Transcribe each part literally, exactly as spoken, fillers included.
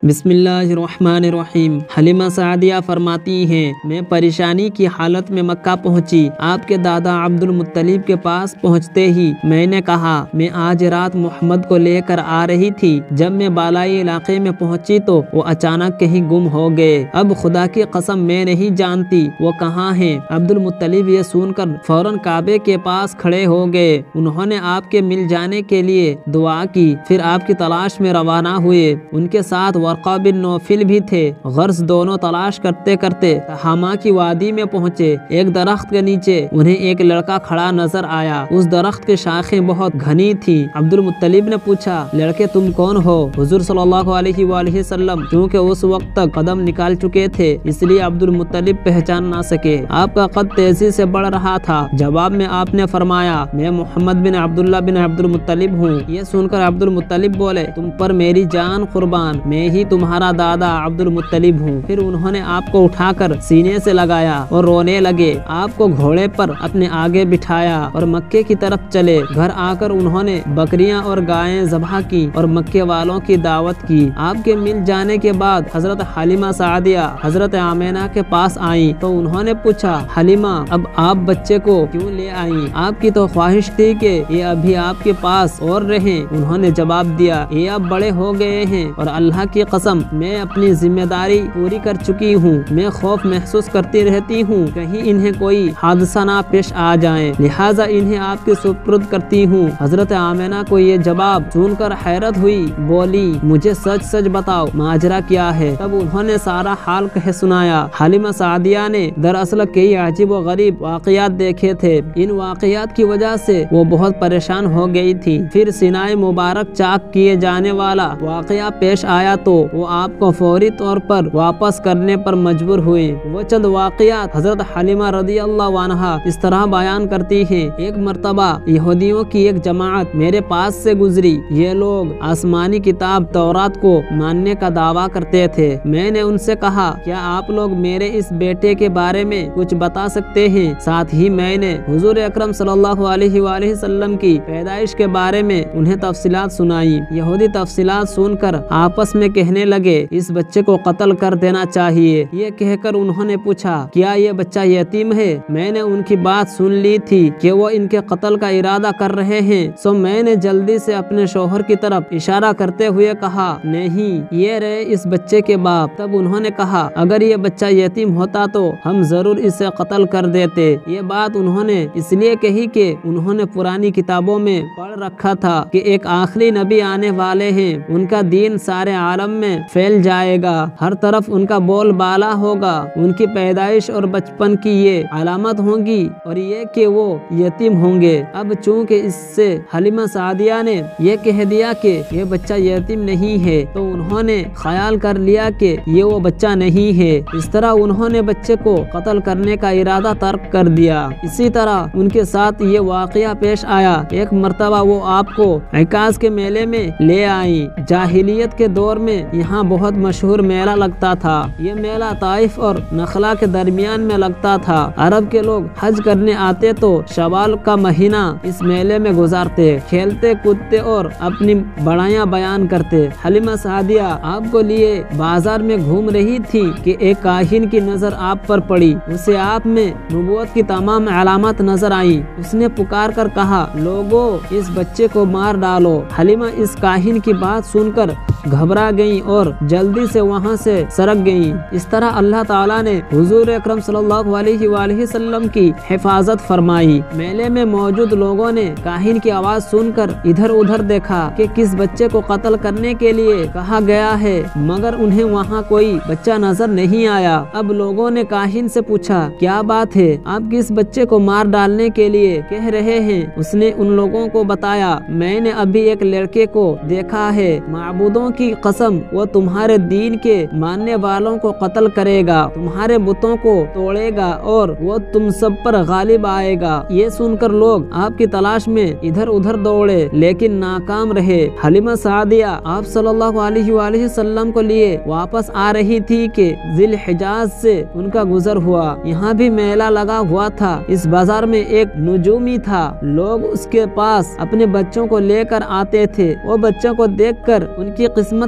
بسم اللہ الرحمن الرحیم۔ حلیمہ سعدیہ فرماتی ہیں، میں پریشانی کی حالت میں مکہ پہنچی۔ آپ کے دادا عبد المطلب کے پاس پہنچتے ہی میں نے کہا میں آج رات محمد کو لے کر آ رہی تھی۔ جب میں بالائی علاقے میں پہنچی تو وہ اچانک کہیں گم ہو گئے۔ اب خدا کی قسم میں نہیں جانتی وہ کہاں ہیں۔ عبد المطلب یہ سن کر فوراً کعبے کے پاس کھڑے ہو گئے۔ انہوں نے آپ کے مل جانے کے لیے دعا کی، پھر آپ کی تلاش میں روانہ ہوئے۔ ان کے ساتھ ورقہ بن نوفل بھی تھے۔ غرض دونوں تلاش کرتے کرتے تہامہ کی وادی میں پہنچے۔ ایک درخت کے نیچے انہیں ایک لڑکا کھڑا نظر آیا۔ اس درخت کی شاخیں بہت گھنی تھی۔ عبد المطلب نے پوچھا، لڑکے تم کون ہو؟ حضور صلی اللہ علیہ وآلہ وسلم چونکہ اس وقت تک قدم نکال چکے تھے اس لیے عبد المطلب پہچان نہ سکے۔ آپ کا قد تیزی سے بڑھ رہا تھا۔ جواب میں آپ نے فرمایا، میں محمد بن عبداللہ بن عبد المطلب ہوں۔ یہ سن کر عبد المطلب بولے، تم پر میری جان قربان، میں ہی تمہارا دادا عبد المطلب ہوں۔ پھر انہوں نے آپ کو اٹھا کر سینے سے لگایا اور رونے لگے۔ آپ کو گھوڑے پر اپنے آگے بٹھایا اور مکے کی طرف چلے۔ گھر آ کر انہوں نے بکریاں اور گائیں ذبح کی اور مکے والوں کی دعوت کی۔ آپ کے مل جانے کے بعد حضرت حلیمہ سعدیہ حضرت آمینہ کے پاس آئیں تو انہوں نے پوچھا، حلیمہ اب آپ بچے کو کیوں لے آئیں؟ آپ کی تو خواہش تھی کہ یہ ابھی آپ کے پاس اور رہیں۔ انہوں نے جواب دیا، یہ اب بڑے ہو گئے ہیں اور اللہ کی قسم میں اپنی ذمہ داری پوری کر چکی ہوں۔ میں خوف محسوس کرتی رہتی ہوں کہیں انہیں کوئی حادثہ نہ پیش آ جائے، لہٰذا انہیں آپ کے سپرد کرتی ہوں۔ حضرت آمینہ کو یہ جواب سن کر حیرت ہوئی، بولی، مجھے سچ سچ بتاؤ ماجرا کیا ہے؟ تب انہوں نے سارا حال کہہ سنایا۔ حلیمہ سعدیہ نے دراصل کئی عجیب و غریب واقعات دیکھے تھے۔ ان واقعات کی وجہ سے وہ بہت پریشان ہو گئی تھی۔ پھر سینائے مبارک چاک کیے جانے والا واقعہ پیش آیا تو وہ آپ کو فوری طور پر واپس کرنے پر مجبور ہوئے۔ وہ چند واقعات حضرت حلیمہ رضی اللہ عنہا اس طرح بیان کرتی ہیں، ایک مرتبہ یہودیوں کی ایک جماعت میرے پاس سے گزری۔ یہ لوگ آسمانی کتاب تورات کو ماننے کا دعویٰ کرتے تھے۔ میں نے ان سے کہا، کیا آپ لوگ میرے اس بیٹے کے بارے میں کچھ بتا سکتے ہیں؟ ساتھ ہی میں نے حضور اکرم صلی اللہ علیہ وآلہ وسلم کی پیدائش کے بارے میں انہیں تفصیلات سنائی۔ یہودی تفصیلات سن کر آپس میں کہنے لگے، اس بچے کو قتل کر دینا چاہیے۔ یہ کہہ کر انہوں نے پوچھا، کیا یہ بچہ یتیم ہے؟ میں نے ان کی بات سن لی تھی کہ وہ ان کے قتل کا ارادہ کر رہے ہیں، سو میں نے جلدی سے اپنے شوہر کی طرف اشارہ کرتے ہوئے کہا، نہیں، یہ رہے اس بچے کے باپ۔ تب انہوں نے کہا، اگر یہ بچہ یتیم ہوتا تو ہم ضرور اسے قتل کر دیتے۔ یہ بات انہوں نے اس لیے کہی کہ انہوں نے پرانی کتابوں میں پڑھ رکھا تھا کہ ایک آخری نبی آنے والے ہیں، ان کا دین سارے عالم میں پھیل جائے گا، ہر طرف ان کا بول بالا ہوگا، ان کی پیدائش اور بچپن کی یہ علامت ہوں گی اور یہ کہ وہ یتیم ہوں گے۔ اب چونکہ اس سے حلیمہ سعدیہ نے یہ کہہ دیا کہ یہ بچہ یتیم نہیں ہے تو انہوں نے خیال کر لیا کہ یہ وہ بچہ نہیں ہے۔ اس طرح انہوں نے بچے کو قتل کرنے کا ارادہ ترک کر دیا۔ اسی طرح ان کے ساتھ یہ واقعہ پیش آیا۔ ایک مرتبہ وہ آپ کو عکاظ کے میلے میں لے آئیں۔ جاہلیت کے دور میں یہاں بہت مشہور میلہ لگتا تھا۔ یہ میلہ طائف اور نخلا کے درمیان میں لگتا تھا۔ عرب کے لوگ حج کرنے آتے تو شوال کا مہینہ اس میلے میں گزارتے، کھیلتے کودتے اور اپنی بڑائیاں بیان کرتے۔ حلیمہ سعدیہ آپ کو لیے بازار میں گھوم رہی تھی کہ ایک کاہن کی نظر آپ پر پڑی۔ اسے آپ میں نبوت کی تمام علامات نظر آئیں۔ اس نے پکار کر کہا، لوگو اس بچے کو مار ڈالو۔ حلیمہ اس کاہن کی بات سن کر گھبرا گئیں اور جلدی سے وہاں سے سرک گئیں۔ اس طرح اللہ تعالیٰ نے حضور اکرم صلی اللہ علیہ وآلہ وسلم کی حفاظت فرمائی۔ میلے میں موجود لوگوں نے کاہن کی آواز سن کر ادھر ادھر دیکھا کہ کس بچے کو قتل کرنے کے لیے کہا گیا ہے، مگر انہیں وہاں کوئی بچہ نظر نہیں آیا۔ اب لوگوں نے کاہن سے پوچھا، کیا بات ہے؟ آپ کس بچے کو مار ڈالنے کے لیے کہہ رہے ہیں؟ اس نے ان لوگوں کو بتایا، میں نے ابھی ایک لڑکے کو دیکھا ہے، معبودوں کی قسم وہ تمہارے دین کے ماننے والوں کو قتل کرے گا، تمہارے بتوں کو توڑے گا اور وہ تم سب پر غالب آئے گا۔ یہ سن کر لوگ آپ کی تلاش میں ادھر ادھر دوڑے لیکن ناکام رہے۔ حلیمہ سعدیہ آپ صلی اللہ علیہ وآلہ وسلم کو لیے واپس آ رہی تھی کہ ذی الحجاز سے ان کا گزر ہوا۔ یہاں بھی میلہ لگا ہوا تھا۔ اس بازار میں ایک نجومی تھا، لوگ اس کے پاس اپنے بچوں کو لے کر آتے تھے۔ وہ بچوں کو دیکھ کر ان کی قسمت کے بارے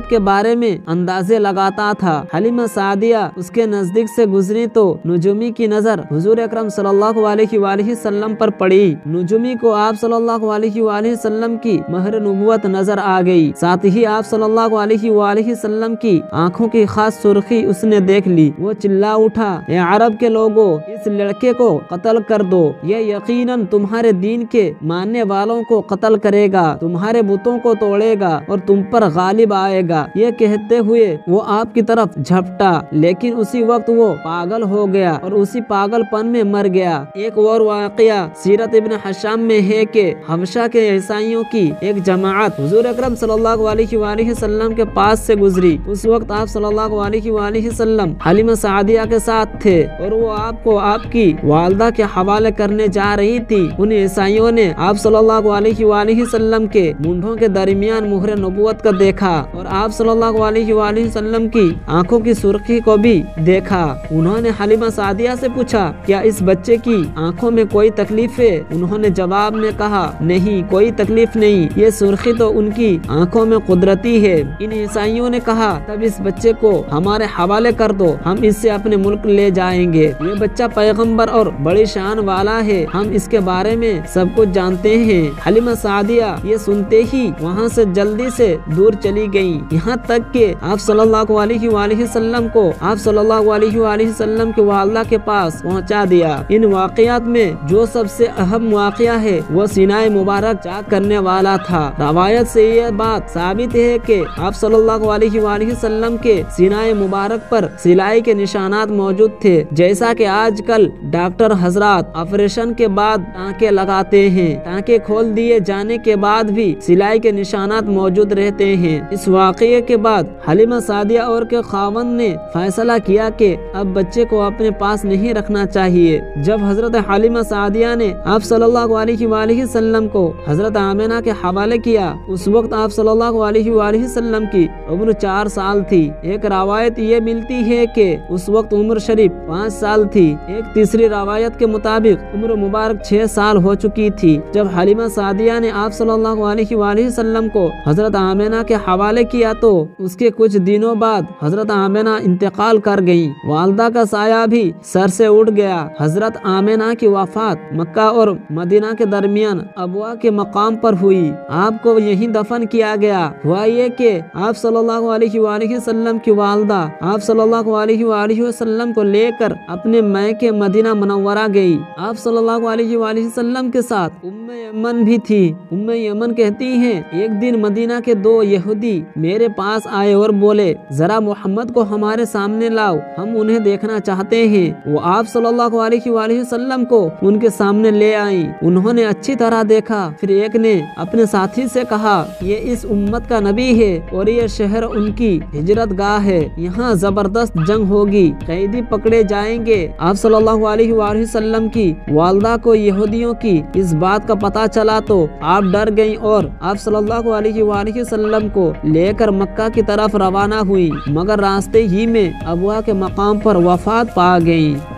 بارے میں اندازے لگاتا تھا۔ حلیمہ سعدیہ اس کے نزدیک سے گزری تو نجومی کی نظر حضور اکرم صلی اللہ علیہ وآلہ وسلم پر پڑی۔ نجومی کو آپ صلی اللہ علیہ وآلہ وسلم کی مہر نبوت نظر آ گئی، ساتھ ہی آپ صلی اللہ علیہ وآلہ وسلم کی آنکھوں کی خاص سرخی اس نے دیکھ لی۔ وہ چلا اٹھا، اے عرب کے لوگوں، اس لڑکے کو قتل کر دو، یہ یقیناً تمہارے دین کے ماننے والوں کو قتل کرے گا، تمہارے بتوں کو توڑے گا اور تم پر غالب آئے گا۔ یہ کہتے ہوئے وہ آپ کی طرف جھپٹا، لیکن اسی وقت وہ پاگل ہو گیا اور اسی پاگل پن میں مر گیا۔ ایک اور واقعہ سیرت ابن حشام میں ہے کہ حبشہ کے عیسائیوں کی ایک جماعت حضور اکرم صلی اللہ علیہ وآلہ وسلم کے پاس سے گزری۔ اس وقت آپ صلی اللہ علیہ وآلہ وسلم حلیمہ سعدیہ کے ساتھ تھے اور وہ آپ کو آپ کی والدہ کے حوالے کرنے جا رہی تھی۔ ان عیسائیوں نے آپ صلی اللہ علیہ وآلہ وسلم کے مونڈھوں کے درمیان مہر نبوت کا دیکھا اور آپ صلی اللہ علیہ وآلہ وسلم کی آنکھوں کی سرخی کو بھی دیکھا۔ انہوں نے حلیمہ سعدیہ سے پوچھا، کیا اس بچے کی آنکھوں میں کوئی تکلیف ہے؟ انہوں نے جواب میں کہا، نہیں، کوئی تکلیف نہیں، یہ سرخی تو ان کی آنکھوں میں قدرتی ہے۔ ان عیسائیوں نے کہا، تب اس بچے کو ہمارے حوالے کر دو، ہم اس سے اپنے ملک لے جائیں گے۔ یہ بچہ پیغمبر اور بڑی شان والا ہے، ہم اس کے بارے میں سب کچھ جانتے ہیں۔ حلیمہ سعدیہ یہ سنتے ہی وہاں سے جلدی سے دور چلی گئیں، یہاں تک کہ آپ صلی اللہ علیہ وآلہ وسلم کو آپ صلی اللہ علیہ وآلہ وسلم کی والدہ کے پاس پہنچا دیا۔ ان واقعات میں جو سب سے اہم واقعہ ہے وہ سینہ مبارک چاک کرنے والا تھا۔ روایت سے یہ بات ثابت ہے کہ آپ صلی اللہ علیہ وآلہ وسلم کے سینہ مبارک پر سلائی کے نشانات موجود تھے، جیسا کہ آج کل ڈاکٹر حضرات آپریشن کے بعد ٹانکے لگاتے ہیں، ٹانکے کھول دیے جانے کے بعد بھی سلائی کے نشانات موجود رہتے ہیں۔ اس واقعے کے بعد حلیمہ سعدیہ اور کے خاوند نے فیصلہ کیا کہ اب بچے کو اپنے پاس نہیں رکھنا چاہیے۔ جب حضرت حلیمہ سعدیہ نے آپ صلی اللہ علیہ وآلہ وسلم کو حضرت آمنہ کے حوالے کیا، اس وقت آپ صلی اللہ علیہ وآلہ وسلم کی عمر چار سال تھی۔ ایک روایت یہ ملتی ہے کہ اس وقت عمر شریف پانچ سال تھی، ایک تیسری روایت کے مطابق عمر مبارک چھ سال ہو چکی تھی۔ جب حلیمہ سعدیہ نے آپ صلی اللہ علیہ وآلہ وسلم کو حضرت آمنہ کے حوالے کیا تو اس کے کچھ دنوں بعد حضرت آمنہ انتقال کر گئیں۔ والدہ کا سایہ بھی سر سے اٹھ گیا۔ حضرت آمنہ کی وفات مکہ اور مدینہ کے درمیان ابوا کے مقام پر ہوئی، آپ کو یہیں دفن کیا گیا۔ ہوا یہ کہ آپ صلی اللہ علیہ وآلہ وسلم کی والدہ آپ صلی اللہ علیہ وآلہ وسلم کو لے کر اپنے میکے مدینہ منورہ گئی۔ آپ صلی اللہ علیہ وآلہ وسلم کے ساتھ ام یمن بھی تھی۔ ام یمن کہتی ہیں، ایک دن مدینہ کے دو یہودی میرے پاس آئے اور بولے، ذرا محمد کو ہمارے سامنے لاؤ، ہم انہیں دیکھنا چاہتے ہیں۔ وہ آپ صلی اللہ علیہ وآلہ وسلم کو ان کے سامنے لے آئیں۔ انہوں نے اچھی طرح دیکھا، پھر ایک نے اپنے ساتھی سے کہا، یہ اس امت کا نبی ہے اور یہ شہر ان کی ہجرت گاہ ہے، یہاں زبردست جنگ ہوگی، قیدی پکڑے جائیں گے۔ آپ صلی اللہ علیہ وآلہ وسلم کی والدہ کو یہودیوں کی اس بات کا پتہ چلا تو آپ ڈر گئیں اور آپ صلی اللہ علیہ وآلہ وسلم کو لے کر مکہ کی طرف روانہ ہوئی، مگر راستے ہی میں ابوا کے مقام پر وفات پا گئیں۔